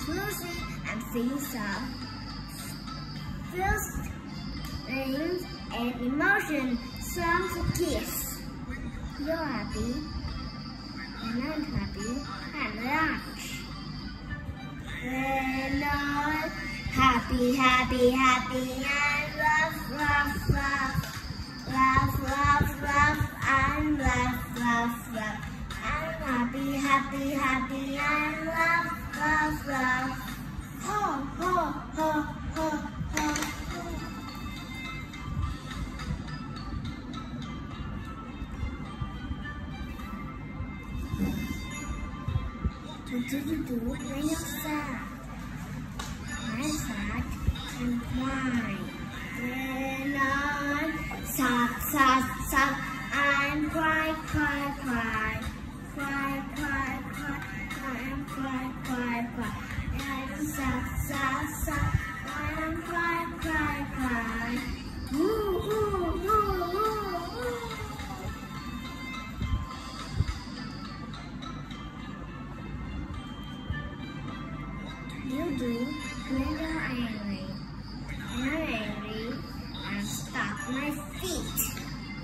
fluffy and feels soft. Feelings and emotion, some to kiss. You're happy and I'm happy and lunch. When I'm happy, happy, happy and love, love, love. Love, love, love and love, love, love. I'm happy, happy, happy and love, love, love. Ho, ho, ho, ho, ho, ho. What do you do when you're sad? I'm sad and cry. When I'm sad, sad, sad, and cry, cry, cry. Cry, cry, cry, and cry, cry, cry. And sad, sad, sad, and cry, cry, cry. Woo, woo, woo, woo, woo. You do when you're angry. When I'm angry, I stop my feet.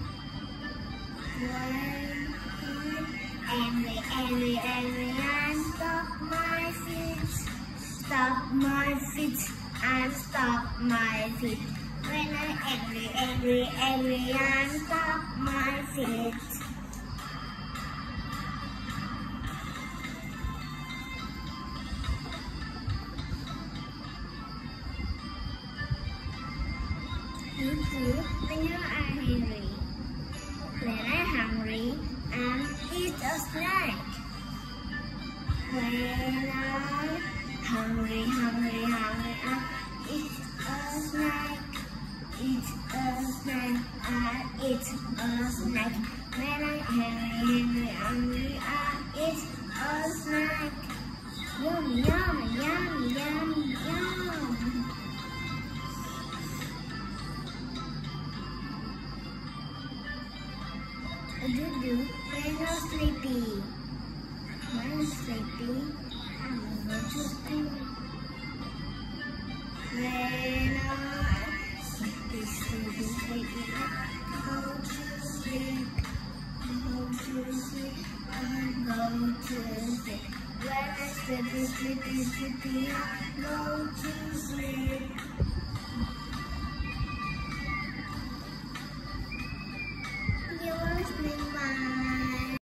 When I'm angry, and stop my feet. Stop my feet and stop my feet. When I'm angry, and stop my feet. You do when you are hungry. When I'm hungry, and eat a snack. When I'm hungry, and eat a snack. Eat a snack, and eat a snack. When I'm hungry, and eat a snack. Yum, yum, yum, yum, yum. What do you do when you're sleepy? When I'm sleepy, I'm going to sleep. When I'm sleepy, I go to sleep. I go to sleep. When I'm sleepy, I go to sleep.